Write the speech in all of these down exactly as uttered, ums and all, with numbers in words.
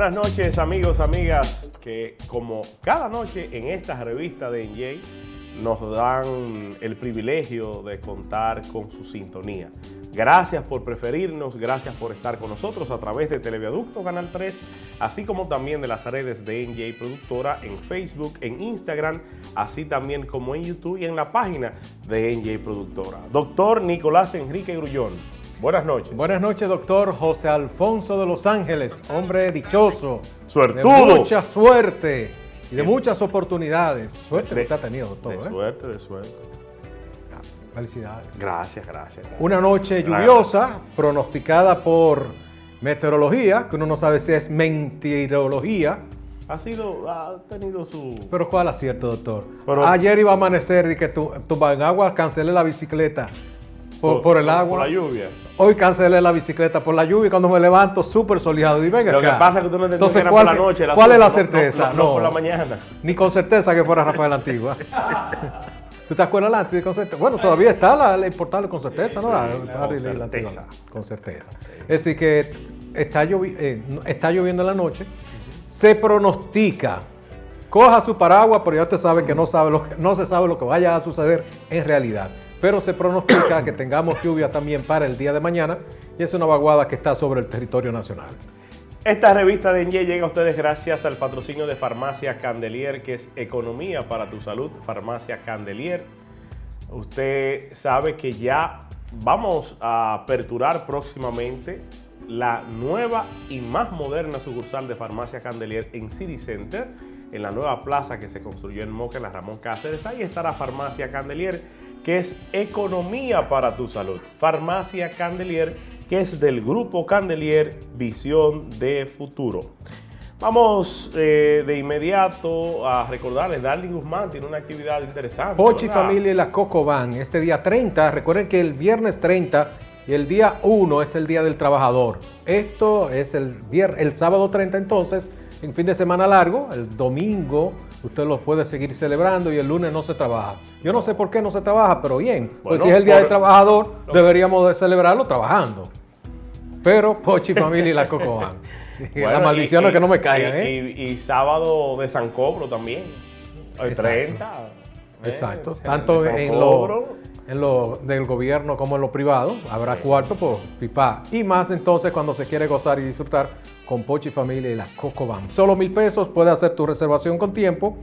Buenas noches, amigos, amigas, que como cada noche en esta revista de N J nos dan el privilegio de contar con su sintonía. Gracias por preferirnos, gracias por estar con nosotros a través de Televiaducto Canal tres, así como también de las redes de N J Productora en Facebook, en Instagram, así también como en YouTube y en la página de N J Productora. Doctor Nicolás Enrique Grullón, buenas noches. Buenas noches, doctor José Alfonso de Los Ángeles, hombre dichoso, suertudo, de mucha suerte y de muchas oportunidades. Suerte que usted ha tenido, doctor. De ¿eh? suerte, de suerte. Felicidades. Gracias, gracias. Una noche lluviosa, gracias. Pronosticada por meteorología, que uno no sabe si es mentirología. Ha sido, ha tenido su... Pero ¿cuál acierto, doctor? Pero... Ayer iba a amanecer y que tu, tu en agua cancelé la bicicleta por, por, por el agua. Por la lluvia. Hoy cancelé la bicicleta por la lluvia y cuando me levanto súper soleado. Y venga Lo acá. que pasa es que tú no entendiste Entonces, que era ¿cuál, por la noche. ¿cuál es la no, certeza? No, no, no, no por la mañana. Ni con certeza que fuera Rafael Antigua. ¿Tú te acuerdas antes de con certeza? Bueno, todavía está la, la importable con certeza, ¿no? Sí, la, la, con, la, certeza. La, con certeza. Es decir, que está, llovi eh, está lloviendo en la noche. Se pronostica. Coja su paraguas, pero ya usted sabe que no, sabe lo que no se sabe lo que vaya a suceder en realidad. Pero se pronostica que tengamos lluvia también para el día de mañana y es una vaguada que está sobre el territorio nacional. Esta revista de N J llega a ustedes gracias al patrocinio de Farmacia Candelier, que es economía para tu salud. Farmacia Candelier. Usted sabe que ya vamos a aperturar próximamente la nueva y más moderna sucursal de Farmacia Candelier en City Center, en la nueva plaza que se construyó en Moca, en la Ramón Cáceres. Ahí estará Farmacia Candelier, que es economía para tu salud. Farmacia Candelier, que es del Grupo Candelier Visión de Futuro. Vamos eh, de inmediato a recordarles, Darly Guzmán tiene una actividad interesante. Pochi ¿verdad? Familia y la Coco Van, este día treinta, recuerden que el viernes treinta y el día uno es el Día del Trabajador. Esto es el, viernes, el sábado treinta entonces, en fin de semana largo, el domingo usted lo puede seguir celebrando y el lunes no se trabaja. Yo no sé por qué no se trabaja, pero bien, bueno, pues si es el Día por... del Trabajador, no. deberíamos de celebrarlo trabajando. Pero Pochi Familia y la Coco Van. Bueno, las maldiciones y, que no me caigan, y, ¿eh? Y, y sábado de San Cobro también, el treinta. Exacto, ¿eh? tanto en lo, en lo del gobierno como en lo privado, habrá sí. cuarto por pipa. Y más entonces cuando se quiere gozar y disfrutar con Pochi Familia y la Coco Van. Solo mil pesos, puedes hacer tu reservación con tiempo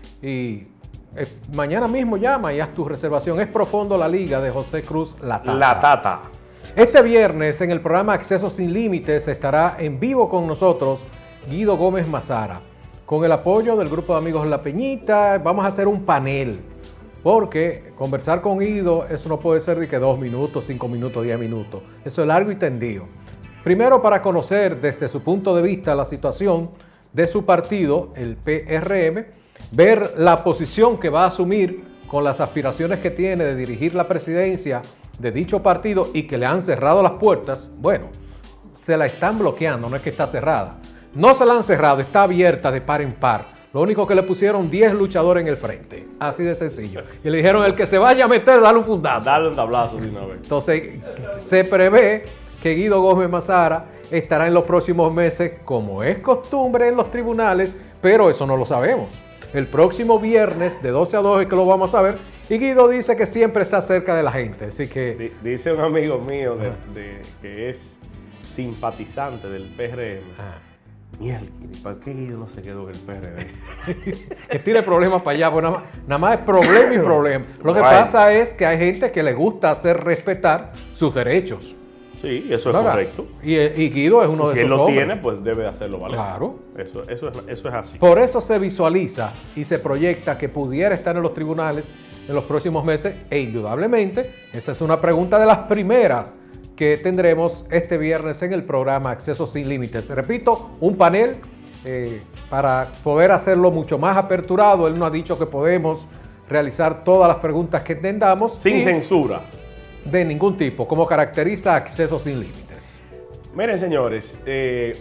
y eh, mañana mismo llama y haz tu reservación. Es Profundo la Liga de José Cruz La Tata. La Tata. Este viernes en el programa Acceso Sin Límites estará en vivo con nosotros Guido Gómez Mazara. Con el apoyo del grupo de amigos La Peñita vamos a hacer un panel. Porque conversar con Guido, eso no puede ser de que dos minutos, cinco minutos, diez minutos. Eso es largo y tendido. Primero para conocer desde su punto de vista la situación de su partido, el P R M, ver la posición que va a asumir con las aspiraciones que tiene de dirigir la presidencia de dicho partido y que le han cerrado las puertas. Bueno, se la están bloqueando, no es que está cerrada. No se la han cerrado, está abierta de par en par. Lo único que le pusieron diez luchadores en el frente. Así de sencillo. Y le dijeron, el que se vaya a meter, dale un fundazo. Dale un tablazo de una vez. Entonces, se prevé que Guido Gómez Mazara estará en los próximos meses, como es costumbre en los tribunales, pero eso no lo sabemos. El próximo viernes, de doce a dos, es que lo vamos a saber. Y Guido dice que siempre está cerca de la gente, así que... Dice un amigo mío de, de, que es simpatizante del P R M. Ah. Mierda, ¿para qué Guido no se quedó en el P R M? Que tire problemas para allá, pues nada más, nada más es problema y problema. Lo que bueno. pasa es que hay gente que le gusta hacer respetar sus derechos. Sí, eso es ¿verdad? Correcto. Y, y Guido es uno y de si esos él lo hombres. tiene, pues debe hacerlo valer. Claro. Eso, eso, es, eso es así. Por eso se visualiza y se proyecta que pudiera estar en los tribunales en los próximos meses e indudablemente esa es una pregunta de las primeras que tendremos este viernes en el programa Acceso Sin Límites. Repito, un panel eh, para poder hacerlo mucho más aperturado. Él nos ha dicho que podemos realizar todas las preguntas que entendamos. Sin censura. De ningún tipo, como caracteriza Acceso Sin Límites. Miren, señores, eh,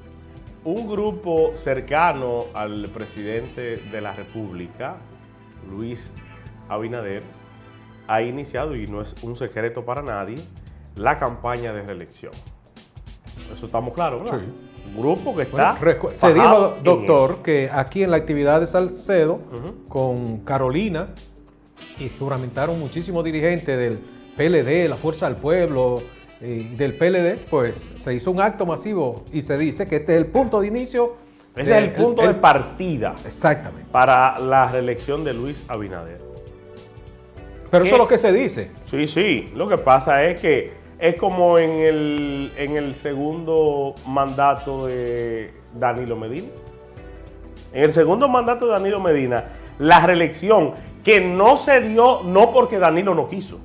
un grupo cercano al presidente de la República, Luis Abinader, ha iniciado, y no es un secreto para nadie, la campaña de reelección. Eso estamos claros, ¿verdad? Sí. Un grupo que está... Bueno, se dijo, doctor, que aquí en la actividad de Salcedo, uh-huh. con Carolina, y juramentaron muchísimos dirigentes del P L D, la Fuerza del Pueblo, y del P L D, pues se hizo un acto masivo y se dice que este es el punto de inicio. Ese de, es el punto el, de partida. Exactamente. Para la reelección de Luis Abinader. Pero eso es lo que se dice. Sí, sí. Lo que pasa es que es como en el, en el segundo mandato de Danilo Medina. En el segundo mandato de Danilo Medina, la reelección que no se dio no porque Danilo no quiso.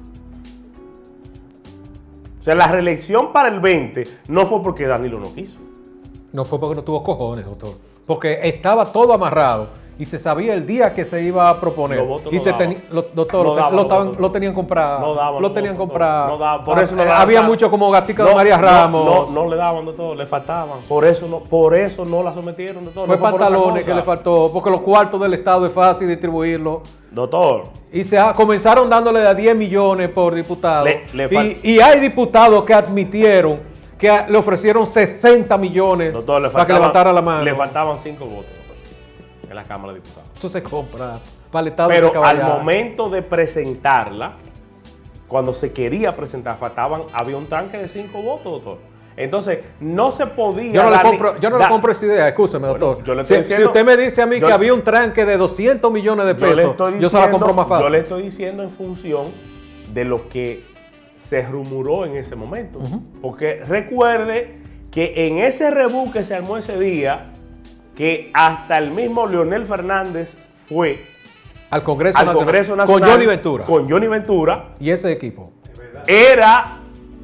O sea, la reelección para el veinte no fue porque Danilo no quiso. No fue porque no tuvo cojones, doctor. Porque estaba todo amarrado y se sabía el día que se iba a proponer. Los votos y no se daban. Ten, lo, doctor, no lo, daban lo, los taban, lo tenían comprado. No daban. Lo tenían votos, comprado. No daban. Por ah, eso no eh, daban. había mucho como gatica no, de María Ramos. No, no, no le daban, doctor, le faltaban. Por eso no, por eso no la sometieron, doctor. Fue no fue pantalones que le faltó, porque los cuartos del Estado es fácil distribuirlos. Doctor. Y se ha, comenzaron dándole a diez millones por diputado. Le, le y, y hay diputados que admitieron que le ofrecieron sesenta millones doctor, le para que levantara la mano. Le faltaban cinco votos, doctor, en la Cámara de Diputados. Esto se compra para el Estado. Pero al momento de presentarla, cuando se quería presentar, faltaban, había un tanque de cinco votos, doctor. Entonces, no se podía... Yo no, le compro, yo no da, le compro esa idea, escúcheme, bueno, doctor. Yo le estoy si, diciendo, si usted me dice a mí yo, que había un tranque de doscientos millones de pesos, yo, diciendo, yo se la compro más fácil. Yo le estoy diciendo en función de lo que se rumoró en ese momento. Uh-huh. Porque recuerde que en ese rebú que se armó ese día, que hasta el mismo Leonel Fernández fue al Congreso, al Nacional, Congreso Nacional con Johnny Ventura. Con Johnny Ventura. Y ese equipo. Era,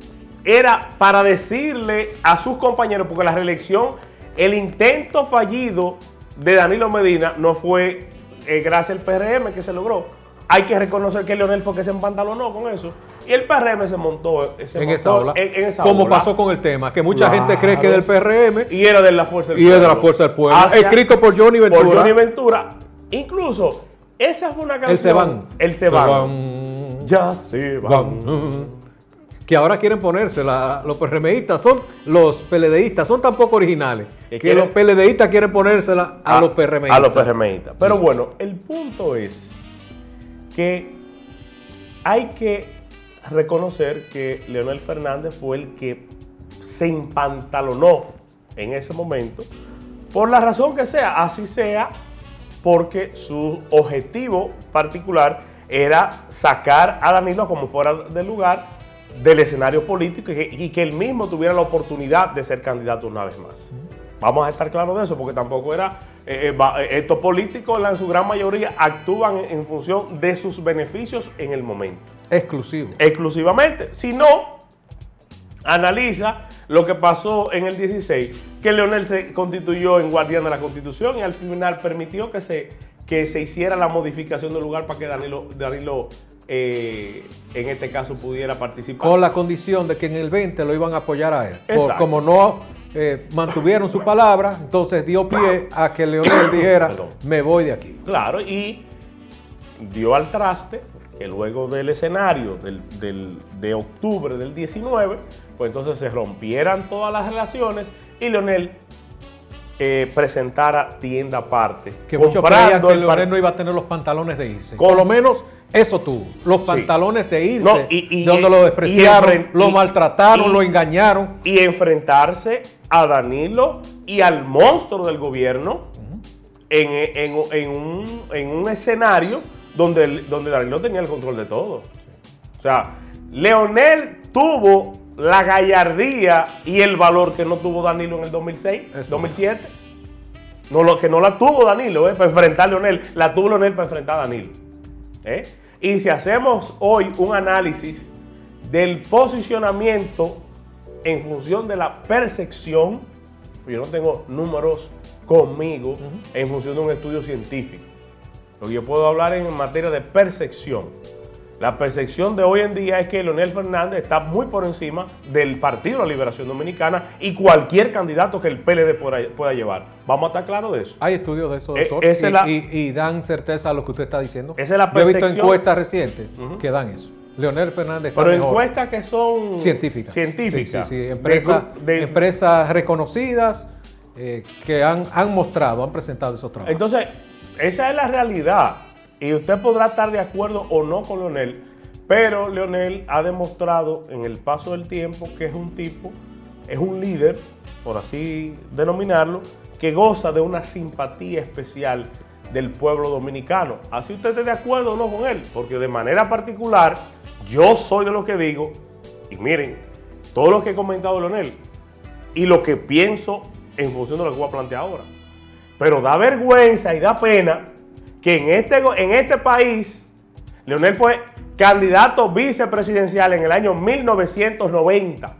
era para decirle a sus compañeros, porque la reelección, el intento fallido de Danilo Medina no fue eh, gracias al P R M que se logró. Hay que reconocer que Leonel fue que se empantalonó con eso. Y el P R M se montó, se en, montó esa ola, en, en esa como ola. pasó con el tema, que mucha claro. gente cree que es del P R M. Y era de la Fuerza del y Pueblo. Y es de la Fuerza del Pueblo. Hacia, escrito por Johnny Ventura. Por Johnny Ventura. Incluso, esa fue una canción. El se van. El se van. Ya se van. van. Que ahora quieren ponerse, la, los PRMistas son, los PLDistas son tan poco originales que, que los PLDistas quieren ponérsela a, a los PRMistas. A los PRMistas. Pero bueno, el punto es que hay que reconocer que Leonel Fernández fue el que se empantalonó en ese momento, por la razón que sea, así sea, porque su objetivo particular era sacar a Danilo como fuera del lugar del escenario político y que, y que él mismo tuviera la oportunidad de ser candidato una vez más. Vamos a estar claros de eso, porque tampoco era... Eh, eh, estos políticos, en su gran mayoría, actúan en, en función de sus beneficios en el momento. Exclusivo. Exclusivamente. Si no, analiza lo que pasó en el dieciséis, que Leonel se constituyó en guardián de la Constitución y al final permitió que se, que se hiciera la modificación del lugar para que Danilo... Danilo Eh, en este caso pudiera participar. Con la condición de que en el veinte lo iban a apoyar a él. Por, como no eh, mantuvieron su palabra, entonces dio pie a que Leonel dijera, Perdón. me voy de aquí. Claro, y dio al traste que luego del escenario del, del, de octubre del diecinueve, pues entonces se rompieran todas las relaciones y Leonel Eh, presentara tienda aparte. Que muchos creían que Leonel no iba a tener los pantalones de irse. Con, Por lo menos eso tuvo. Los sí. pantalones de irse, no, y, y, donde lo despreciaron, lo y, maltrataron, y, lo engañaron. Y enfrentarse a Danilo y al monstruo del gobierno uh-huh. en, en, en, un, en un escenario donde, donde Danilo tenía el control de todo. O sea, Leonel tuvo la gallardía y el valor que no tuvo Danilo en el dos mil seis, Eso dos mil siete. No, lo que no la tuvo Danilo, eh, para enfrentar a Leonel, la tuvo Leonel para enfrentar a Danilo. ¿eh? Y si hacemos hoy un análisis del posicionamiento en función de la percepción, yo no tengo números conmigo uh-huh. en función de un estudio científico. Lo que yo puedo hablar en materia de percepción. La percepción de hoy en día es que Leonel Fernández está muy por encima del Partido de la Liberación Dominicana y cualquier candidato que el P L D pueda, pueda llevar. Vamos a estar claros de eso. Hay estudios de eso, doctor, eh, y, la, y, y dan certeza a lo que usted está diciendo. Esa es la percepción. Yo he visto percepción. encuestas recientes uh-huh. que dan eso. Leonel Fernández está Pero mejor. encuestas que son científicas. Científicas. Sí, sí, sí. Empresas, de, de, empresas reconocidas eh, que han, han mostrado, han presentado esos trabajos. Entonces, esa es la realidad. Y usted podrá estar de acuerdo o no con Leonel, pero Leonel ha demostrado en el paso del tiempo que es un tipo, es un líder, por así denominarlo, que goza de una simpatía especial del pueblo dominicano. Así usted esté de acuerdo o no con él, porque de manera particular, yo soy de los que digo, y miren, todo lo que he comentado Leonel, y lo que pienso en función de lo que voy a plantear ahora. Pero da vergüenza y da pena que en este, en este país, Leonel fue candidato vicepresidencial en el año mil novecientos noventa,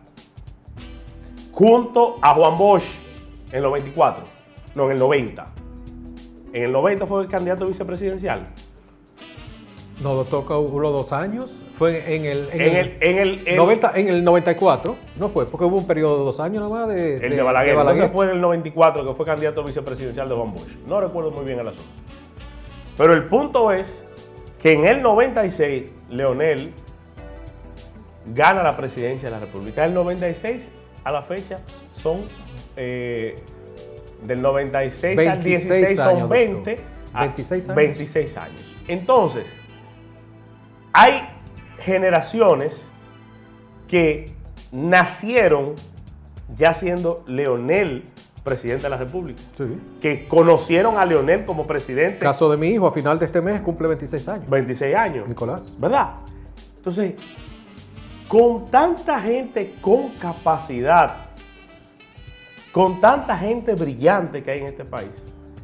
junto a Juan Bosch en el noventa y cuatro, no, en el noventa. En el noventa fue el candidato vicepresidencial. No, toca unos dos años. Fue en el, en En el, el, en el, el- noventa, en el noventa y cuatro, no fue, porque hubo un periodo de dos años nomás de, el de Balaguer. Entonces fue en el noventa y cuatro que fue candidato vicepresidencial de Juan Bosch. No recuerdo muy bien el asunto. Pero el punto es que en el noventa y seis, Leonel gana la presidencia de la República. Del noventa y seis a la fecha son, eh, del noventa y seis al dieciséis años, son veinte, doctor. a veintiséis años. veintiséis años. Entonces, hay generaciones que nacieron ya siendo Leonel presidente de la República, Sí. que conocieron a Leonel como presidente Caso de mi hijo, a final de este mes cumple veintiséis años. veintiséis años, Nicolás. ¿verdad? Entonces, con tanta gente con capacidad, con tanta gente brillante que hay en este país,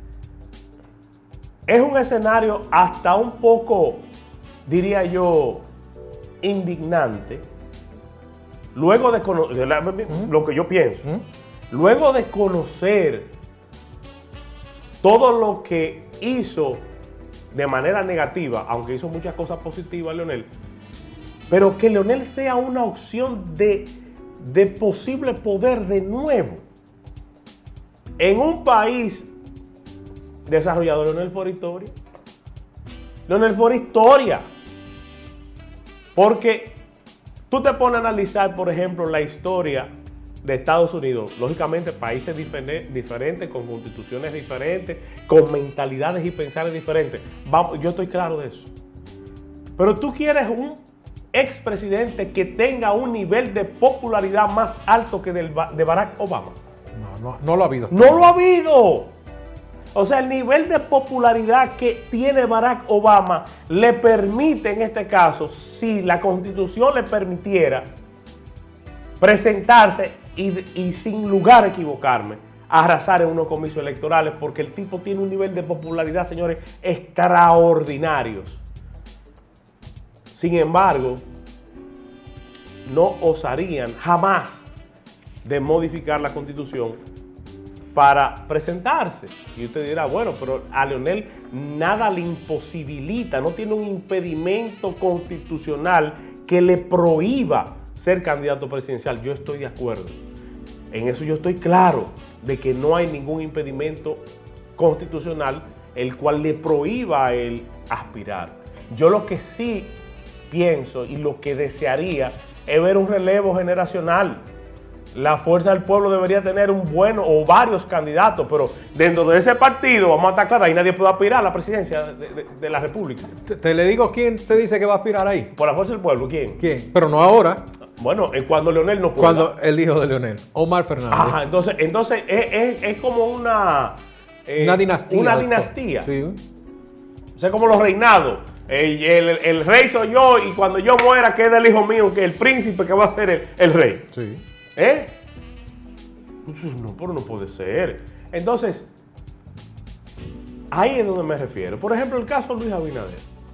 es un escenario hasta un poco, diría yo, indignante, luego de conocer, lo que yo pienso, ¿Mm? luego de conocer todo lo que hizo de manera negativa, aunque hizo muchas cosas positivas Leonel, pero que Leonel sea una opción de, de posible poder de nuevo en un país desarrollado. Leonel fue historia. Leonel fue historia. Porque tú te pones a analizar, por ejemplo, la historia de Estados Unidos. Lógicamente, países difer- diferentes, con constituciones diferentes, con mentalidades y pensares diferentes. Vamos, yo estoy claro de eso. Pero tú quieres un expresidente que tenga un nivel de popularidad más alto que del, de Barack Obama. No, no, no lo ha habido. No lo ha habido. O sea, el nivel de popularidad que tiene Barack Obama le permite, en este caso, si la Constitución le permitiera presentarse y, y sin lugar a equivocarme, arrasar en unos comicios electorales, porque el tipo tiene un nivel de popularidad, señores, extraordinarios. Sin embargo, no osarían jamás de modificar la Constitución para presentarse. Y usted dirá, bueno, pero a Leonel nada le imposibilita, no tiene un impedimento constitucional que le prohíba ser candidato presidencial. Yo estoy de acuerdo. En eso yo estoy claro de que no hay ningún impedimento constitucional el cual le prohíba a él aspirar. Yo lo que sí pienso y lo que desearía es ver un relevo generacional. La Fuerza del Pueblo debería tener un bueno o varios candidatos, pero dentro de ese partido, vamos a estar claros, ahí nadie puede aspirar a la presidencia de, de, de la República. Te, te le digo quién se dice que va a aspirar ahí. Por la Fuerza del Pueblo, ¿quién? ¿Quién? Pero no ahora. Bueno, es cuando Leonel no puede. Cuando el hijo de Leonel, Omar Fernández. Ajá, entonces, entonces es, es, es como una... eh, Una dinastía. Una doctor. dinastía. Sí. O sea, como los reinados. El, el, el rey soy yo y cuando yo muera queda el hijo mío, que es el príncipe que va a ser el, el rey. Sí. ¿Eh? No, pero no puede ser. Entonces, ahí es donde me refiero. Por ejemplo, el caso de Luis Abinader.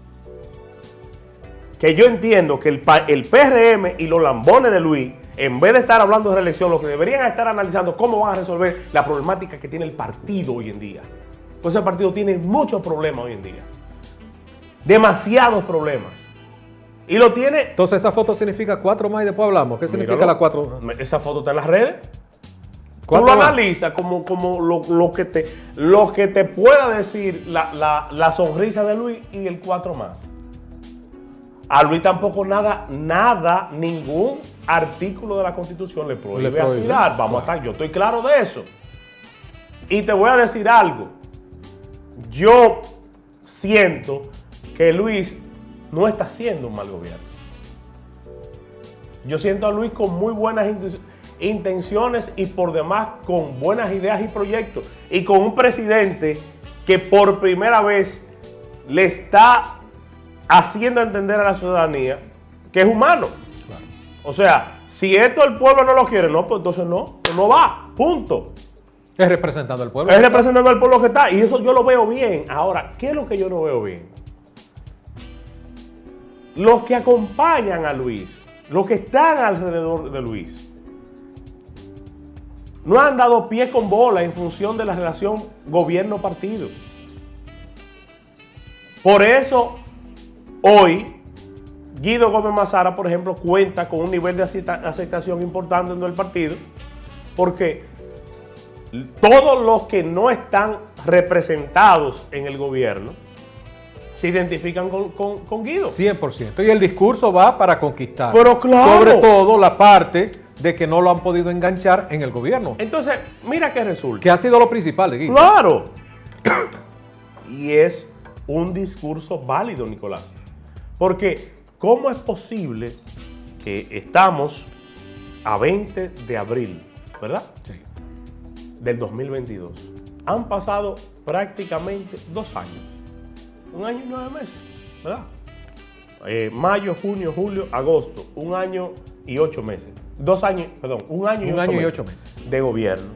Que yo entiendo que el, el P R M y los lambones de Luis, en vez de estar hablando de reelección, lo que deberían estar analizando cómo van a resolver la problemática que tiene el partido hoy en día. Pues ese partido tiene muchos problemas hoy en día. Demasiados problemas. Y lo tiene... Entonces esa foto significa cuatro más y después hablamos. ¿Qué significa Míralo. la cuatro? Esa foto está en las redes. Tú ¿Cuatro lo más? analizas como, como lo, lo, que te, lo que te pueda decir la, la, la sonrisa de Luis y el cuatro más. A Luis tampoco nada, nada, ningún artículo de la Constitución le prohíbe, Le prohíbe, aspirar. Vamos claro. a estar, yo estoy claro de eso. Y te voy a decir algo. Yo siento que Luis no está haciendo un mal gobierno. Yo siento a Luis con muy buenas intenciones y por demás con buenas ideas y proyectos. Y con un presidente que por primera vez le está haciendo entender a la ciudadanía que es humano. Claro. O sea, si esto el pueblo no lo quiere, no, pues entonces no, pues no va, punto. Es representando al pueblo. Es representando al pueblo que está. Y eso yo lo veo bien. Ahora, ¿qué es lo que yo no veo bien? Los que acompañan a Luis, los que están alrededor de Luis, no han dado pie con bola en función de la relación gobierno-partido. Por eso, hoy, Guido Gómez Mazara, por ejemplo, cuenta con un nivel de aceptación importante en el partido, porque todos los que no están representados en el gobierno se identifican con, con, con Guido. cien por ciento. Y el discurso va para conquistar. Pero claro. Sobre todo la parte de que no lo han podido enganchar en el gobierno. Entonces, mira qué resulta. Que ha sido lo principal de Guido. Claro. Y es un discurso válido, Nicolás. Porque, ¿cómo es posible que estamos a veinte de abril, ¿verdad? Sí. Del dos mil veintidós. Han pasado prácticamente dos años. Un año y nueve meses, ¿verdad? Eh, mayo, junio, julio, agosto. Un año y ocho meses. Dos años, perdón, un año, y, un ocho año meses y ocho meses de gobierno.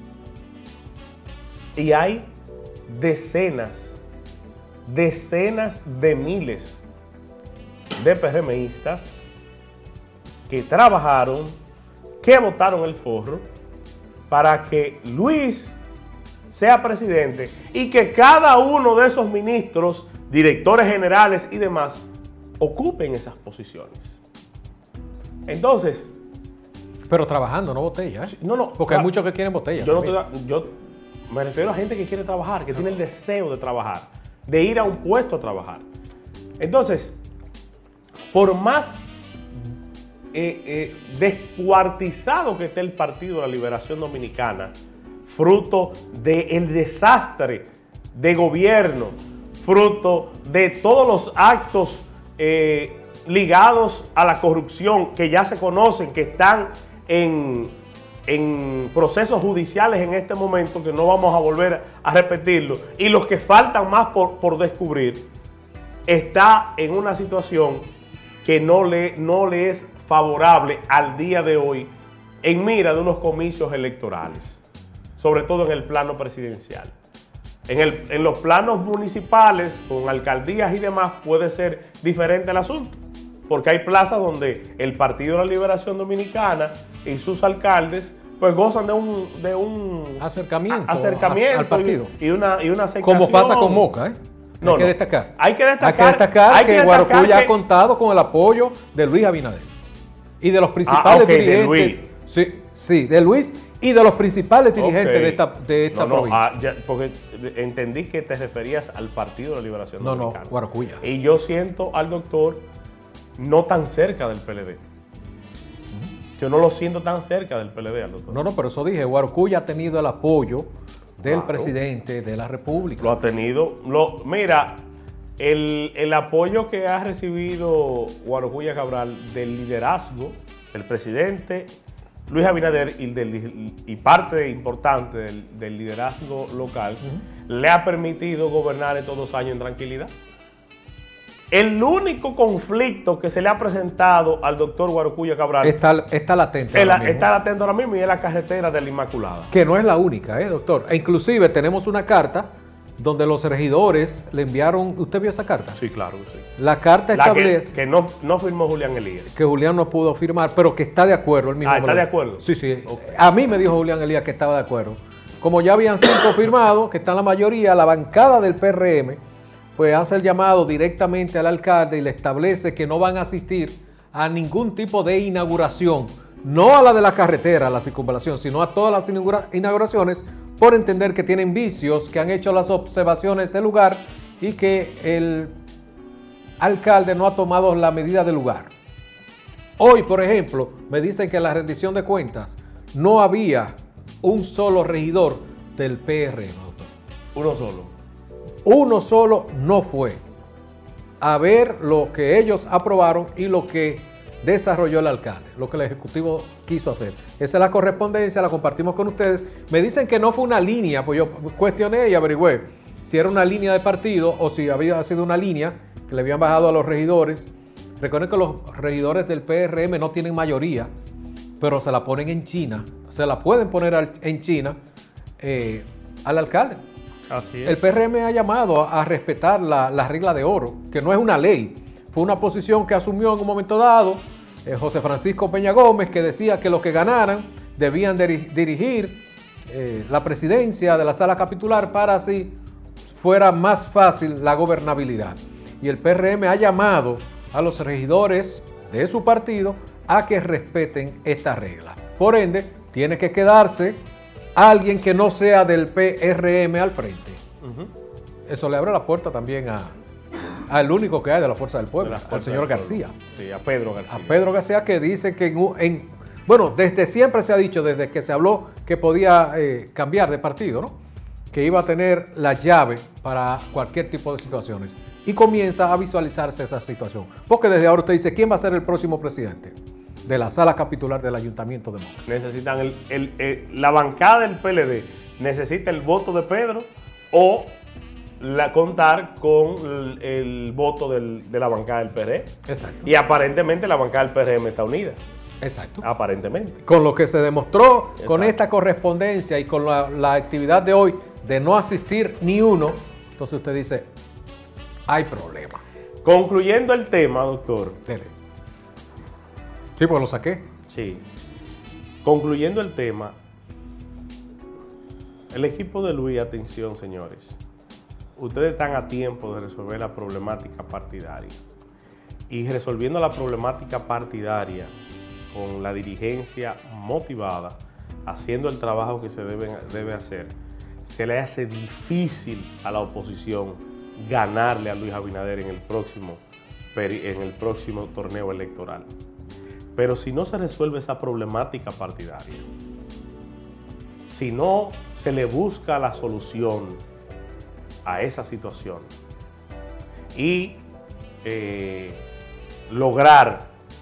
Y hay decenas, decenas de miles de PRMistas que trabajaron, que votaron el forro para que Luis sea presidente y que cada uno de esos ministros, directores generales y demás, ocupen esas posiciones. Entonces... Pero trabajando, no botella, ¿eh? No, no. Porque claro, hay muchos que quieren botella. Yo, no estoy, yo me refiero a gente que quiere trabajar, que no. tiene el deseo de trabajar, de ir a un puesto a trabajar. Entonces, por más eh, eh, descuartizado que esté el Partido de la Liberación Dominicana, fruto del desastre de gobierno, fruto de todos los actos eh, ligados a la corrupción que ya se conocen, que están en, en procesos judiciales en este momento, que no vamos a volver a repetirlo, y los que faltan más por, por descubrir, está en una situación que no le, no le es favorable al día de hoy en mira de unos comicios electorales, sobre todo en el plano presidencial. En, el, en los planos municipales, con alcaldías y demás, puede ser diferente el asunto, porque hay plazas donde el Partido de la Liberación Dominicana y sus alcaldes pues gozan de un, de un acercamiento, acercamiento a, al partido. Y, y, una, y una aceptación. Como pasa con Moca, ¿eh? No, hay que no. destacar. Hay que destacar, hay que, destacar hay que, que Guarocuya que... ha contado con el apoyo de Luis Abinader y de los principales ah, okay, dirigentes. De Luis. Sí, sí, de Luis y de los principales dirigentes okay. de esta, de esta no, no, provincia. Ah, ya, porque entendí que te referías al Partido de la Liberación no, Dominicana. No, no, Guarocuya. Y yo siento al doctor no tan cerca del P L D. Yo no lo siento tan cerca del P L D, al doctor. No, no, pero eso dije, Guarocuya ha tenido el apoyo del claro. presidente de la República. Lo ha tenido. Lo, mira, el, el apoyo que ha recibido Guarocuya Cabral del liderazgo del presidente Luis Abinader y, del, y parte importante del, del liderazgo local, uh-huh. le ha permitido gobernar estos dos años en tranquilidad. El único conflicto que se le ha presentado al doctor Guarocuya Cabral está, está latente. Ahora mismo. Está latente ahora mismo y es la carretera de la Inmaculada. Que no es la única, ¿eh, doctor? E inclusive tenemos una carta donde los regidores le enviaron... ¿Usted vio esa carta? Sí, claro, sí. La carta la establece... Que, que no, no firmó Julián Elías. Que Julián no pudo firmar, pero que está de acuerdo. Él mismo ah, ¿está de acuerdo? Sí, sí. Okay. A mí me dijo Julián Elías que estaba de acuerdo. Como ya habían cinco firmados, que están la mayoría, la bancada del P R M, pues hace el llamado directamente al alcalde y le establece que no van a asistir a ningún tipo de inauguración, no a la de la carretera, a la circunvalación, sino a todas las inaugura inauguraciones, por entender que tienen vicios, que han hecho las observaciones del lugar y que el alcalde no ha tomado la medida del lugar. Hoy, por ejemplo, me dicen que en la rendición de cuentas no había un solo regidor del P R M, doctor. Uno solo. Uno solo no fue a ver lo que ellos aprobaron y lo que desarrolló el alcalde, lo que el Ejecutivo quiso hacer. Esa es la correspondencia, la compartimos con ustedes. Me dicen que no fue una línea, pues yo cuestioné y averigüé si era una línea de partido o si había sido una línea que le habían bajado a los regidores. Recuerden que los regidores del P R M no tienen mayoría, pero se la ponen en China, se la pueden poner al, en China eh, al alcalde. Así es. El P R M ha llamado a, a respetar la, la regla de oro, que no es una ley, fue una posición que asumió en un momento dado eh, José Francisco Peña Gómez, que decía que los que ganaran debían diri- dirigir eh, la presidencia de la sala capitular para así fuera más fácil la gobernabilidad. Y el P R M ha llamado a los regidores de su partido a que respeten esta regla. Por ende, tiene que quedarse alguien que no sea del P R M al frente. Uh-huh. Eso le abre la puerta también a al único que hay de la Fuerza del Pueblo, al señor García. Sí, a Pedro García. A Pedro García, que dice que en, en bueno, desde siempre se ha dicho, desde que se habló que podía eh, cambiar de partido, ¿no? Que iba a tener la llave para cualquier tipo de situaciones. Y comienza a visualizarse esa situación. Porque desde ahora usted dice, ¿quién va a ser el próximo presidente de la sala capitular del Ayuntamiento de Moca? Necesitan el, el, el, la bancada del P L D necesita el voto de Pedro o la, contar con el, el voto del, de la bancada del P R M. Exacto. Y aparentemente la bancada del P R M está unida. Exacto. Aparentemente. Con lo que se demostró, Exacto, con esta correspondencia y con la, la actividad de hoy de no asistir ni uno, entonces usted dice, hay problema. Concluyendo el tema, doctor. Dele. Sí, pues lo saqué. Sí. Concluyendo el tema, el equipo de Luis, atención señores, ustedes están a tiempo de resolver la problemática partidaria. Y resolviendo la problemática partidaria con la dirigencia motivada, haciendo el trabajo que se debe, debe hacer, se le hace difícil a la oposición ganarle a Luis Abinader en el próximo, en el próximo torneo electoral. Pero si no se resuelve esa problemática partidaria, si no se le busca la solución a esa situación y eh, lograr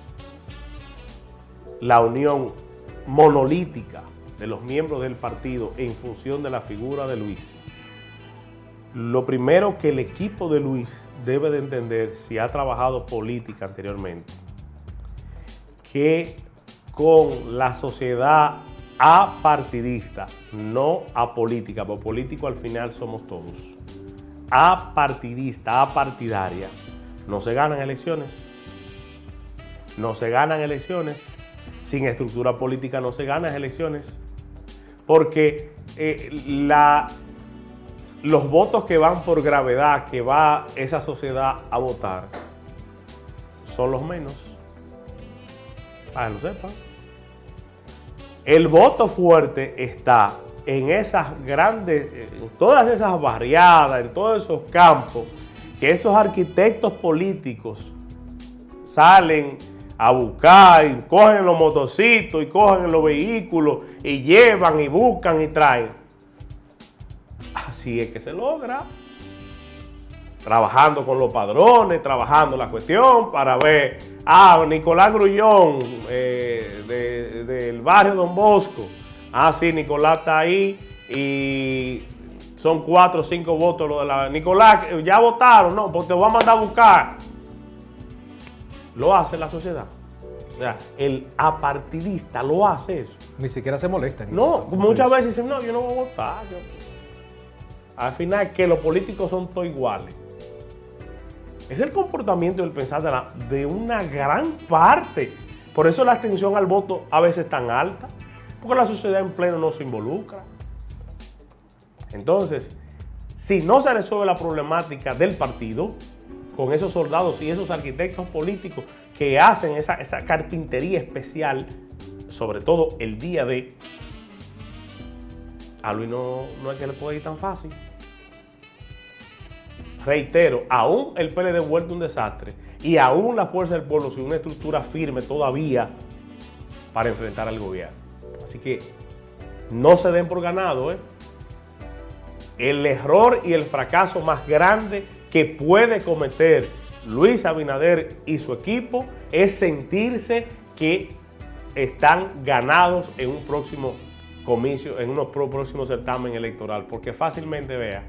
la unión monolítica de los miembros del partido en función de la figura de Luis, lo primero que el equipo de Luis debe de entender, si ha trabajado política anteriormente, que con la sociedad apartidista, no apolítica, porque político al final somos todos, apartidista, apartidaria, no se ganan elecciones, no se ganan elecciones, sin estructura política no se ganan elecciones, porque eh, la, los votos que van por gravedad, que va esa sociedad a votar, son los menos. Para que lo sepan. El voto fuerte está en esas grandes, en todas esas barriadas, en todos esos campos, que esos arquitectos políticos salen a buscar y cogen los motocitos y cogen los vehículos y llevan y buscan y traen. Así es que se logra. Trabajando con los padrones, trabajando la cuestión para ver, ah, Nicolás Grullón, eh, de, del barrio Don Bosco, ah, sí, Nicolás está ahí y son cuatro o cinco votos lo de la... Nicolás, ya votaron, no, pues te voy a mandar a buscar. Lo hace la sociedad. O sea, el apartidista lo hace eso. Ni siquiera se molesta. No, muchas veces dicen, no, yo no voy a votar. Yo... Al final, que los políticos son todos iguales. Es el comportamiento y el pensar de, la, de una gran parte. Por eso la abstención al voto a veces es tan alta, porque la sociedad en pleno no se involucra. Entonces, si no se resuelve la problemática del partido, con esos soldados y esos arquitectos políticos que hacen esa, esa carpintería especial, sobre todo el día de, a Luis no, no es que le pueda ir tan fácil. Reitero, aún el P L D vuelto un desastre y aún la Fuerza del Pueblo sin una estructura firme todavía para enfrentar al gobierno. Así que no se den por ganado, ¿eh? el error y el fracaso más grande que puede cometer Luis Abinader y su equipo es sentirse que están ganados en un próximo comicio, en un próximo certamen electoral, porque fácilmente, vea.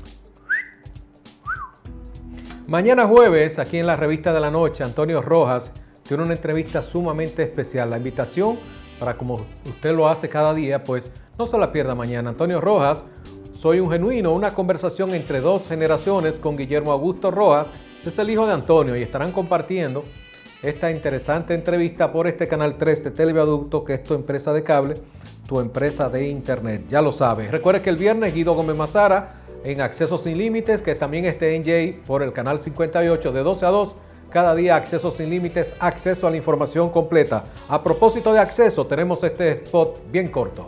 Mañana jueves, aquí en la Revista de la Noche, Antonio Rojas tiene una entrevista sumamente especial. La invitación, para como usted lo hace cada día, pues no se la pierda mañana. Antonio Rojas, Soy un Genuino, una conversación entre dos generaciones con Guillermo Augusto Rojas, es el hijo de Antonio, y estarán compartiendo esta interesante entrevista por este Canal tres de Televiaducto, que es tu empresa de cable, tu empresa de internet, ya lo sabes. Recuerda que el viernes Guido Gómez Mazara en Acceso Sin Límites, que también esté en J por el Canal cincuenta y ocho de doce a dos, cada día Acceso Sin Límites, acceso a la información completa. A propósito de acceso, tenemos este spot bien corto.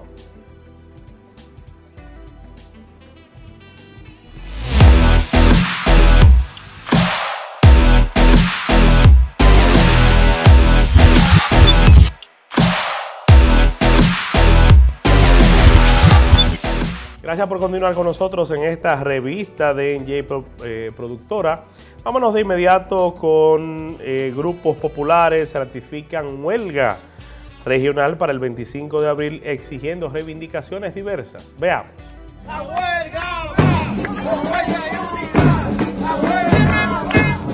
Gracias por continuar con nosotros en esta revista de N J eh, Productora. Vámonos de inmediato con eh, grupos populares ratifican huelga regional para el veinticinco de abril exigiendo reivindicaciones diversas. Veamos. La huelga va, con huelga y unidad. La huelga va.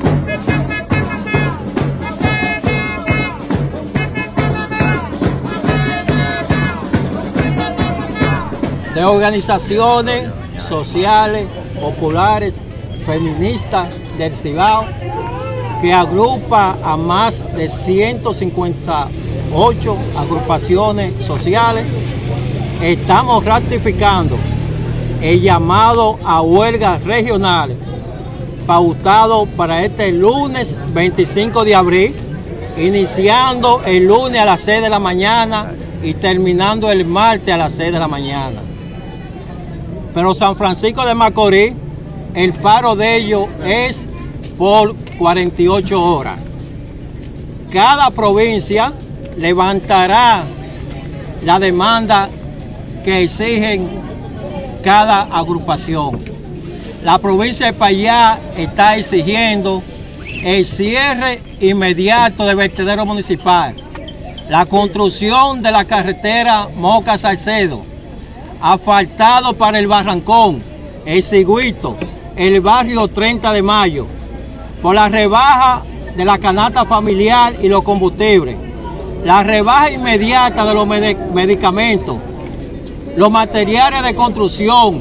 De organizaciones sociales, populares, feministas del Cibao, que agrupa a más de ciento cincuenta y ocho agrupaciones sociales, estamos ratificando el llamado a huelgas regionales pautado para este lunes veinticinco de abril, iniciando el lunes a las seis de la mañana y terminando el martes a las seis de la mañana. Pero San Francisco de Macorís, el paro de ellos es por cuarenta y ocho horas. Cada provincia levantará la demanda que exigen cada agrupación. La provincia de Payá está exigiendo el cierre inmediato del vertedero municipal, la construcción de la carretera Moca-Salcedo, asfaltado para el Barrancón, el Ciguito, el barrio treinta de mayo, por la rebaja de la canasta familiar y los combustibles, la rebaja inmediata de los medicamentos, los materiales de construcción,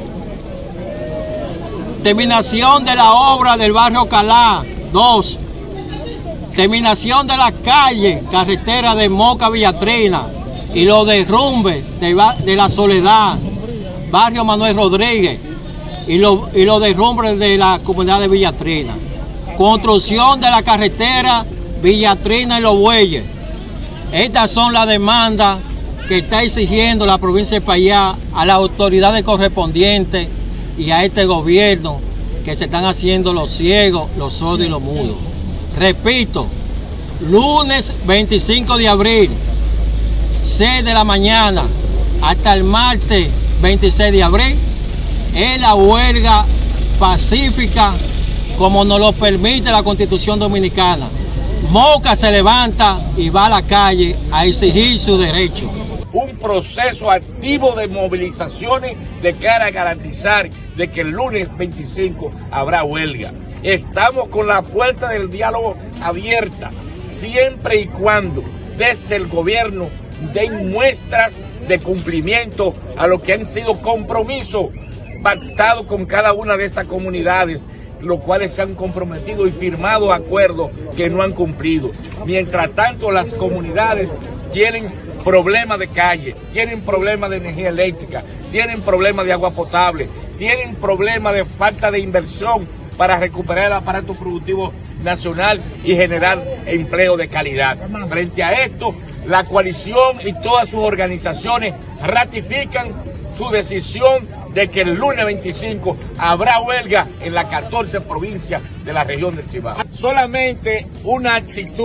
terminación de la obra del barrio Calá dos, terminación de la calle, carretera de Moca Villatrina y los derrumbes de, de la Soledad, barrio Manuel Rodríguez, y los y lo derrumbes de la comunidad de Villatrina. Construcción de la carretera Villatrina y Los Bueyes. Estas son las demandas que está exigiendo la provincia de Payá a las autoridades correspondientes y a este gobierno, que se están haciendo los ciegos, los sordos y los mudos. Repito, lunes veinticinco de abril, seis de la mañana, hasta el martes veintiséis de abril, es la huelga pacífica como nos lo permite la Constitución Dominicana. Moca se levanta y va a la calle a exigir su derecho. Un proceso activo de movilizaciones de cara a garantizar de que el lunes veinticinco habrá huelga. Estamos con la puerta del diálogo abierta, siempre y cuando desde el gobierno den muestras de cumplimiento a lo que han sido compromisos pactados con cada una de estas comunidades, los cuales se han comprometido y firmado acuerdos que no han cumplido. Mientras tanto, las comunidades tienen problemas de calle, tienen problemas de energía eléctrica, tienen problemas de agua potable, tienen problemas de falta de inversión para recuperar el aparato productivo nacional y generar empleo de calidad. Frente a esto, la coalición y todas sus organizaciones ratifican su decisión de que el lunes veinticinco habrá huelga en las catorce provincias de la región del Cibao. Solamente una actitud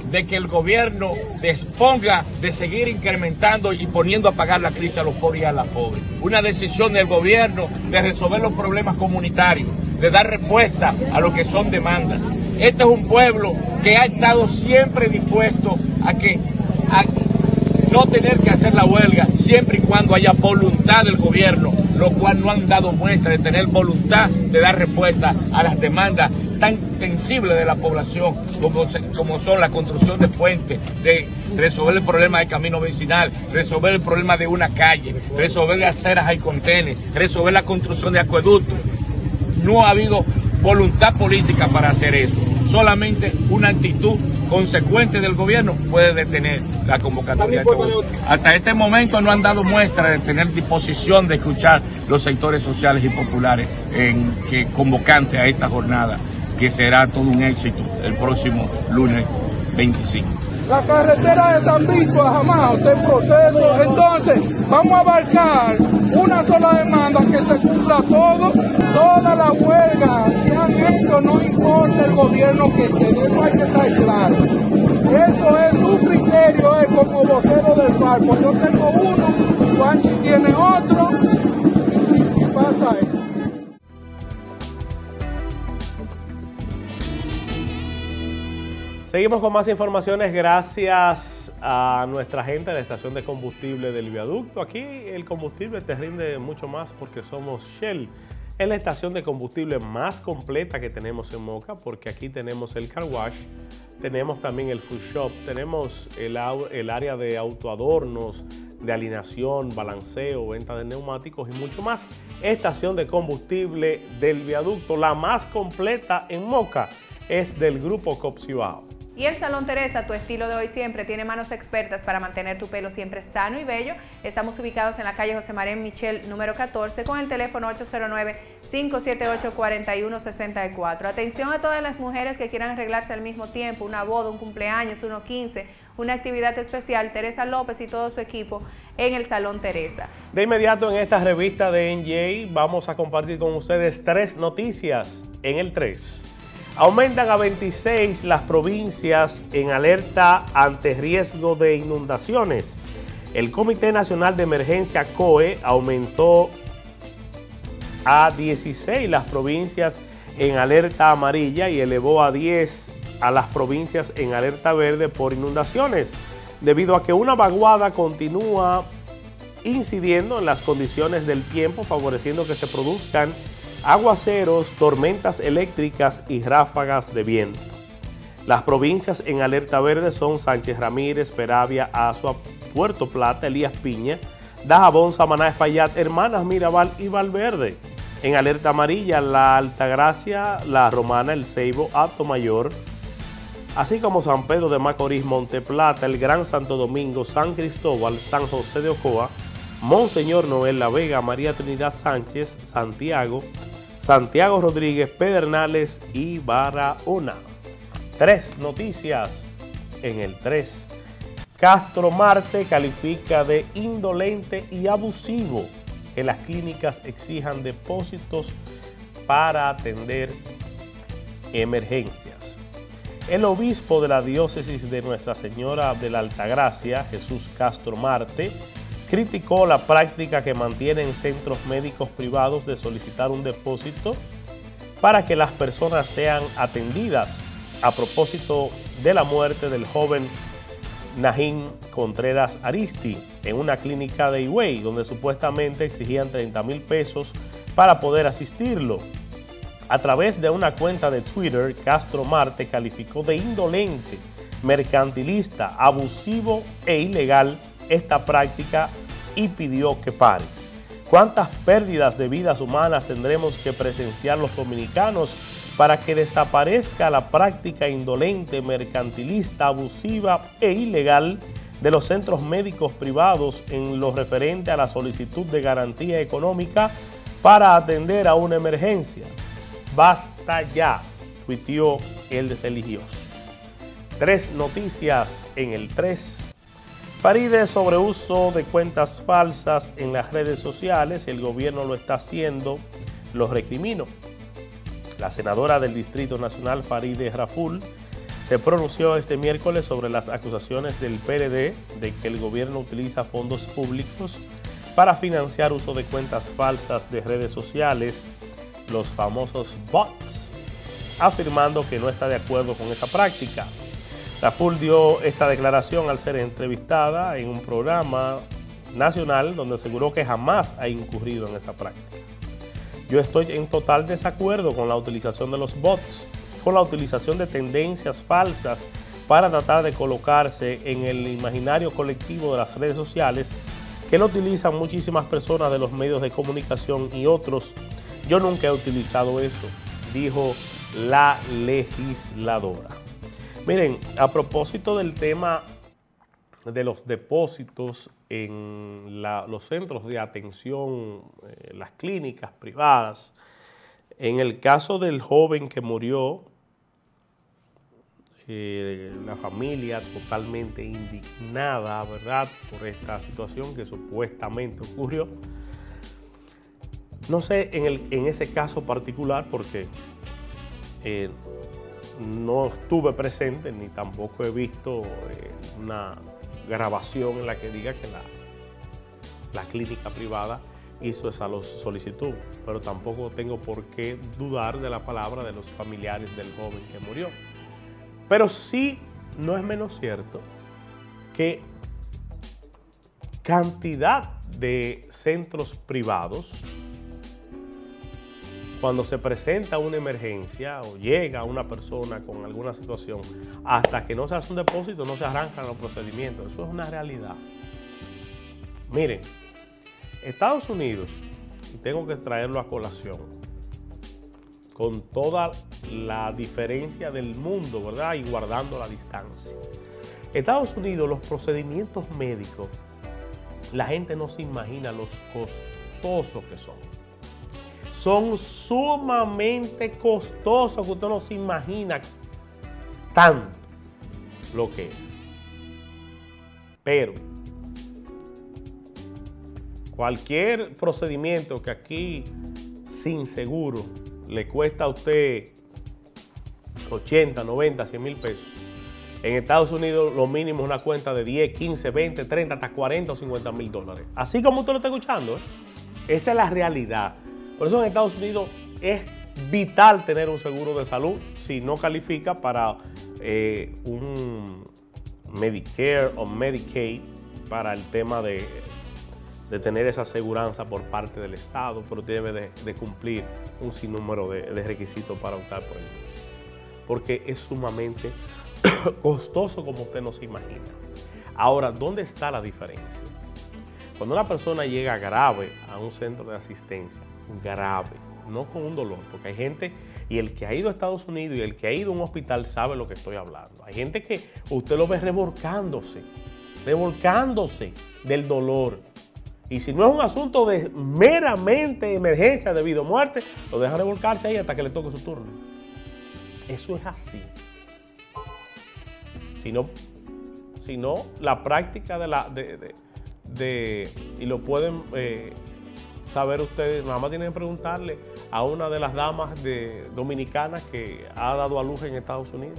de que el gobierno disponga de seguir incrementando y poniendo a pagar la crisis a los pobres y a las pobres. Una decisión del gobierno de resolver los problemas comunitarios, de dar respuesta a lo que son demandas. Este es un pueblo que ha estado siempre dispuesto a que a no tener que hacer la huelga siempre y cuando haya voluntad del gobierno, lo cual no han dado muestra de tener voluntad de dar respuesta a las demandas tan sensibles de la población como, como son la construcción de puentes, de resolver el problema del camino vecinal, resolver el problema de una calle, resolver aceras y contenes, resolver la construcción de acueductos. No ha habido voluntad política para hacer eso. Solamente una actitud consecuente del gobierno puede detener la convocatoria. Hasta este momento no han dado muestra de tener disposición de escuchar los sectores sociales y populares en que convocante a esta jornada, que será todo un éxito el próximo lunes veinticinco. La carretera de San Víctor a Jamao está en proceso, entonces vamos a abarcar una sola demanda, que se cumpla todo, toda la huelga que han hecho, no importa el gobierno que esté, eso hay que estar claro. Eso es su criterio, es como vocero del barco. Yo tengo uno, Juanchi tiene otro, y pasa eso. Seguimos con más informaciones gracias a nuestra gente de la estación de combustible del viaducto. Aquí el combustible te rinde mucho más porque somos Shell. Es la estación de combustible más completa que tenemos en Moca, porque aquí tenemos el car wash, tenemos también el food shop, tenemos el, el área de autoadornos, de alineación, balanceo, venta de neumáticos y mucho más. Estación de combustible del viaducto, la más completa en Moca, es del Grupo Copcibao. Y el Salón Teresa, tu estilo de hoy siempre, tiene manos expertas para mantener tu pelo siempre sano y bello. Estamos ubicados en la calle José María Michel, número catorce, con el teléfono ocho cero nueve, cinco siete ocho, cuatro uno seis cuatro. Atención a todas las mujeres que quieran arreglarse al mismo tiempo, una boda, un cumpleaños, uno quince, una actividad especial. Teresa López y todo su equipo en el Salón Teresa. De inmediato en esta revista de N J vamos a compartir con ustedes tres noticias en el tres. Aumentan a veintiséis las provincias en alerta ante riesgo de inundaciones. El Comité Nacional de Emergencia C O E aumentó a dieciséis las provincias en alerta amarilla y elevó a diez a las provincias en alerta verde por inundaciones, debido a que una vaguada continúa incidiendo en las condiciones del tiempo, favoreciendo que se produzcan aguaceros, tormentas eléctricas y ráfagas de viento. Las provincias en alerta verde son Sánchez Ramírez, Peravia, Azua, Puerto Plata, Elías Piña, Dajabón, Samaná, Espaillat, Hermanas Mirabal y Valverde. En alerta amarilla, La Altagracia, La Romana, El Ceibo, Atomayor, así como San Pedro de Macorís, Monte Plata, el Gran Santo Domingo, San Cristóbal, San José de Ocoa, Monseñor Noel, La Vega, María Trinidad Sánchez, Santiago, Santiago Rodríguez, Pedernales y Barahona. Tres noticias en el tres. Castro Marte califica de indolente y abusivo que las clínicas exijan depósitos para atender emergencias. El obispo de la diócesis de Nuestra Señora de la Altagracia, Jesús Castro Marte, criticó la práctica que mantienen centros médicos privados de solicitar un depósito para que las personas sean atendidas, a propósito de la muerte del joven Najín Contreras Aristi en una clínica de Higüey, donde supuestamente exigían treinta mil pesos para poder asistirlo. A través de una cuenta de Twitter, Castro Marte calificó de indolente, mercantilista, abusivo e ilegal esta práctica y pidió que pare. ¿Cuántas pérdidas de vidas humanas tendremos que presenciar los dominicanos para que desaparezca la práctica indolente, mercantilista, abusiva e ilegal de los centros médicos privados en lo referente a la solicitud de garantía económica para atender a una emergencia? Basta ya, tuiteó el religioso. Tres noticias en el tres. Faride sobre uso de cuentas falsas en las redes sociales. El gobierno lo está haciendo, lo recrimino. La senadora del Distrito Nacional, Faride Raful, se pronunció este miércoles sobre las acusaciones del P L D de que el gobierno utiliza fondos públicos para financiar uso de cuentas falsas de redes sociales, los famosos bots, afirmando que no está de acuerdo con esa práctica. Raful dio esta declaración al ser entrevistada en un programa nacional donde aseguró que jamás ha incurrido en esa práctica. Yo estoy en total desacuerdo con la utilización de los bots, con la utilización de tendencias falsas para tratar de colocarse en el imaginario colectivo de las redes sociales que lo utilizan muchísimas personas de los medios de comunicación y otros. Yo nunca he utilizado eso, dijo la legisladora. Miren, a propósito del tema de los depósitos en la, los centros de atención, eh, las clínicas privadas, en el caso del joven que murió, eh, la familia totalmente indignada, ¿verdad?, por esta situación que supuestamente ocurrió. No sé en, el, en ese caso particular porque eh, no estuve presente ni tampoco he visto eh, una grabación en la que diga que la, la clínica privada hizo esa solicitud, pero tampoco tengo por qué dudar de la palabra de los familiares del joven que murió. Pero sí, no es menos cierto que cantidad de centros privados, cuando se presenta una emergencia o llega una persona con alguna situación, hasta que no se hace un depósito no se arrancan los procedimientos. Eso es una realidad. Miren, Estados Unidos, y tengo que traerlo a colación, con toda la diferencia del mundo, ¿verdad?, y guardando la distancia. Estados Unidos, los procedimientos médicos, la gente no se imagina los costosos que son. Son sumamente costosos que usted no se imagina tanto lo que es. Pero cualquier procedimiento que aquí sin seguro le cuesta a usted ochenta, noventa, cien mil pesos, en Estados Unidos lo mínimo es una cuenta de diez, quince, veinte, treinta, hasta cuarenta o cincuenta mil dólares. Así como usted lo está escuchando, ¿eh? Esa es la realidad. Por eso en Estados Unidos es vital tener un seguro de salud si no califica para eh, un Medicare o Medicaid para el tema de, de tener esa aseguranza por parte del Estado, pero debe de, de cumplir un sinnúmero de, de requisitos para optar por él. Porque es sumamente costoso como usted no se imagina. Ahora, ¿dónde está la diferencia? Cuando una persona llega grave a un centro de asistencia, grave, no con un dolor, porque hay gente, y el que ha ido a Estados Unidos y el que ha ido a un hospital sabe lo que estoy hablando. Hay gente que usted lo ve revolcándose, revolcándose del dolor. Y si no es un asunto de meramente emergencia de vida o muerte, lo dejan revolcarse ahí hasta que le toque su turno. Eso es así. Si no, si no la práctica de la... De, de, de, y lo pueden... Eh, saber ustedes, nada más tienen que preguntarle a una de las damas de, dominicanas que ha dado a luz en Estados Unidos.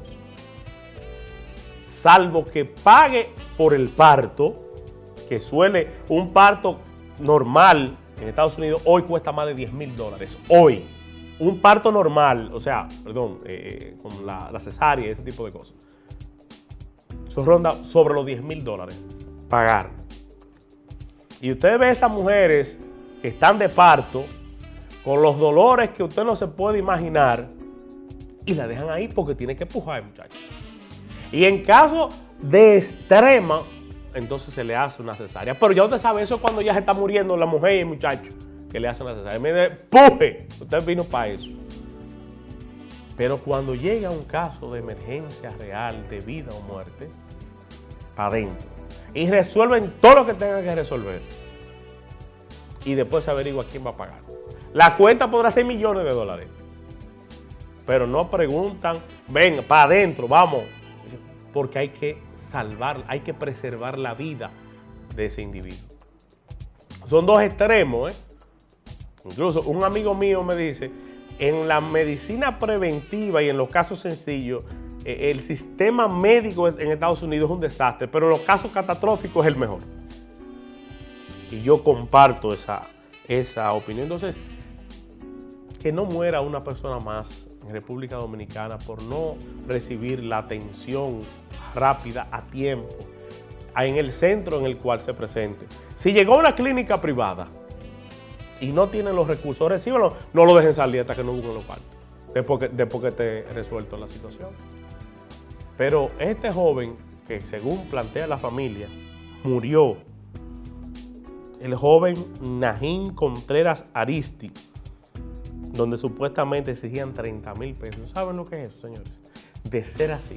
Salvo que pague por el parto, que suele, un parto normal en Estados Unidos hoy cuesta más de diez mil dólares. Hoy, un parto normal, o sea, perdón, eh, con la, la cesárea y ese tipo de cosas. Eso ronda sobre los diez mil dólares. Pagar. Y usted ve a esas mujeres que están de parto, con los dolores que usted no se puede imaginar, y la dejan ahí porque tiene que pujar, muchachos. Y en caso de extrema, entonces se le hace una cesárea. Pero ya usted sabe, eso es cuando ya se está muriendo la mujer y el muchacho, que le hacen la cesárea. Mire, ¡puje! Usted vino para eso. Pero cuando llega un caso de emergencia real, de vida o muerte, para adentro. Y resuelven todo lo que tengan que resolver. Y después se averigua quién va a pagar. La cuenta podrá ser millones de dólares. Pero no preguntan, ven, para adentro, vamos. Porque hay que salvar, hay que preservar la vida de ese individuo. Son dos extremos, ¿eh? Incluso un amigo mío me dice, en la medicina preventiva y en los casos sencillos, el sistema médico en Estados Unidos es un desastre, pero en los casos catastróficos es el mejor. Y yo comparto esa, esa opinión. Entonces, que no muera una persona más en República Dominicana por no recibir la atención rápida a tiempo en el centro en el cual se presente. Si llegó a una clínica privada y no tienen los recursos, recíbanlo, no lo dejen salir hasta que no busquen los cuartos, después que, después que esté resuelto la situación. Pero este joven, que según plantea la familia, murió, el joven Najín Contreras Aristi, donde supuestamente exigían treinta mil pesos. ¿Saben lo que es eso, señores? De ser así,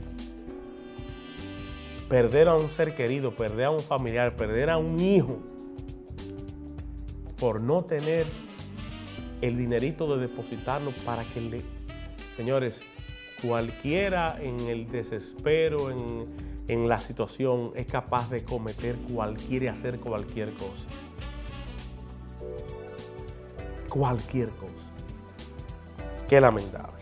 perder a un ser querido, perder a un familiar, perder a un hijo, por no tener el dinerito de depositarlo para que le... Señores, cualquiera en el desespero, en, en la situación, es capaz de cometer cualquier y hacer cualquier cosa. Cualquier cosa. Qué lamentable.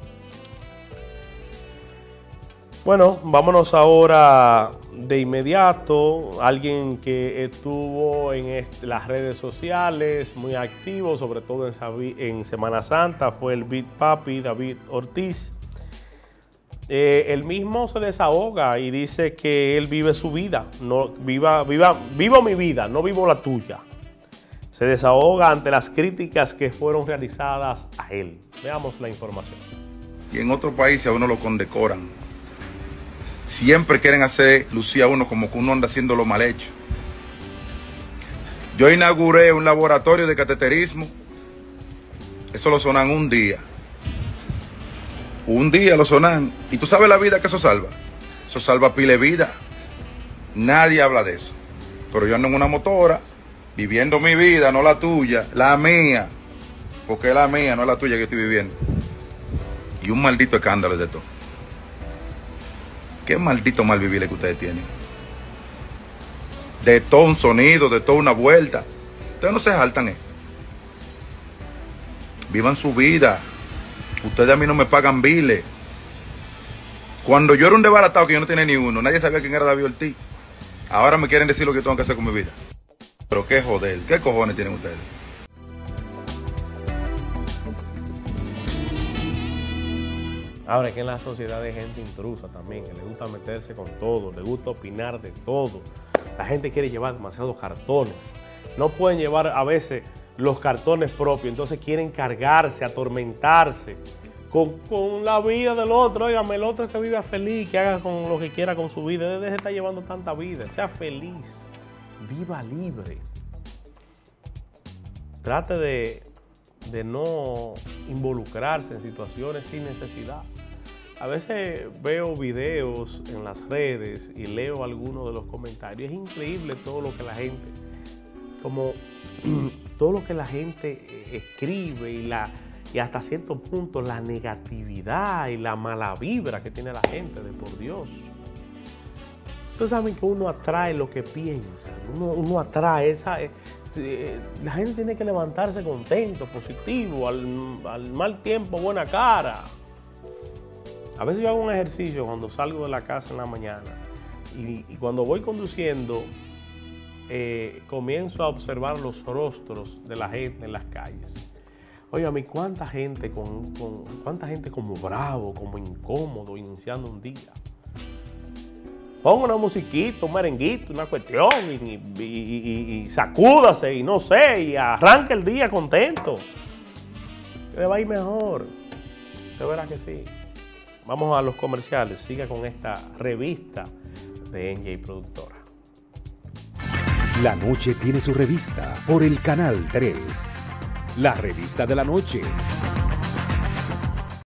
Bueno, vámonos ahora de inmediato. Alguien que estuvo en las redes sociales muy activo, sobre todo en, en Semana Santa, fue el Big Papi David Ortiz. Eh, él mismo se desahoga y dice que él vive su vida. No, viva, viva, vivo mi vida, no vivo la tuya. Se desahoga ante las críticas que fueron realizadas a él. Veamos la información. Y en otros países a uno lo condecoran. Siempre quieren hacer lucir a uno como que uno anda haciendo lo mal hecho. Yo inauguré un laboratorio de cateterismo. Eso lo sonan un día. Un día lo sonan. ¿Y tú sabes la vida que eso salva? Eso salva pile de vida. Nadie habla de eso. Pero yo ando en una motora, viviendo mi vida, no la tuya, la mía. Porque es la mía, no es la tuya que estoy viviendo. Y un maldito escándalo de todo. Qué maldito mal vivir que ustedes tienen. De todo un sonido, de toda una vuelta. Ustedes no se saltan, ¿eh? Vivan su vida. Ustedes a mí no me pagan biles. Cuando yo era un desbaratado que yo no tenía ni uno, nadie sabía quién era David Ortiz. Ahora me quieren decir lo que tengo que hacer con mi vida. Pero qué joder, qué cojones tienen ustedes. Ahora es que en la sociedad hay gente intrusa también, que le gusta meterse con todo, le gusta opinar de todo. La gente quiere llevar demasiados cartones. No pueden llevar a veces los cartones propios, entonces quieren cargarse, atormentarse con, con la vida del otro. Óigame, el otro es que viva feliz, que haga con lo que quiera con su vida. Deje de estar llevando tanta vida, sea feliz, viva libre. Trate de, de no involucrarse en situaciones sin necesidad. A veces veo videos en las redes y leo algunos de los comentarios. Es increíble todo lo que la gente, como todo lo que la gente escribe y, la, y hasta cierto punto la negatividad y la mala vibra que tiene la gente, de por Dios. Ustedes saben que uno atrae lo que piensa, uno, uno atrae esa... Eh, la gente tiene que levantarse contento, positivo, al, al mal tiempo, buena cara. A veces yo hago un ejercicio cuando salgo de la casa en la mañana y, y cuando voy conduciendo eh, comienzo a observar los rostros de la gente en las calles. Oye, a mí cuánta gente, con, con, cuánta gente como bravo, como incómodo, iniciando un día. Ponga una musiquita, un merenguito, una cuestión y, y, y, y, y sacúdase y no sé, y arranque el día contento. Que le va a ir mejor. De verdad que sí. Vamos a los comerciales. Siga con esta revista de N J Productora. La noche tiene su revista por el Canal tres. La revista de la noche.